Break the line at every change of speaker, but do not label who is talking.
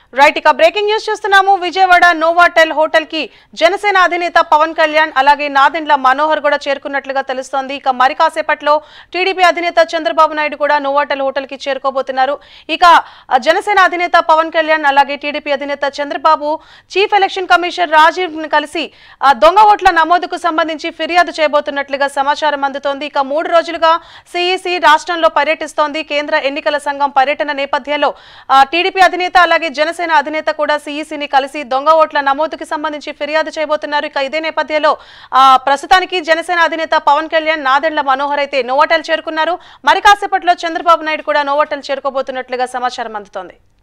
Right ఇక breaking news చూస్తున్నాము. Vijayawada Novotel hotel కి జనసేన అధినేత పవన్ కళ్యాణ్ అలాగే నాదెండ్ల మనోహర్ కూడా చేరుకున్నట్లుగా తెలుస్తోంది. ఇక మరి కాసేపట్లో టీడీపీ అధినేత చంద్రబాబు నాయుడు కూడా నోవాటెల్ హోటల్ కి చేరుకోబోతున్నారు. ఇక జనసేన అధినేత పవన్ కళ్యాణ్ అలాగే టీడీపీ అధినేత Chandrababu chief election commissioner Rajiv ని కలిసి దొంగ ఓట్ల నమోదుకు సంబంధించి ఫిర్యాదు చేయబోతున్నట్లుగా సమాచారం అందుతోంది. ఇక 3 రోజులుగా సిఈసి రాష్ట్రంలో పర్యటిస్తోంది. కేంద్ర ఎన్నికల సంఘం పర్యటన నేపథ్యంలో టీడీపీ అధినేత అలాగే జనసేన అధినేత కూడా సిఈసిని కలిసి దొంగ ఓట్ల నమోదుకి సంబంధించి ఫిర్యాదు చేయబోతున్నారు. ఇక ఇదే నేపథ్యంలో ప్రస్తుతానికి జనసేన అధినేత పవన్ కళ్యాణ్ నాదెండ్ల మనోహర్ అయితే నోవాటెల్ చేరుకున్నారు. మరి కాసేపట్లో చంద్రబాబు నాయుడు కూడా నోవాటెల్ చేరుకోబోతున్నట్లుగా సమాచారం అందుతోంది.